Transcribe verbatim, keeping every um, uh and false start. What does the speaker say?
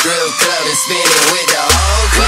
Strip club and spinning with the whole crew.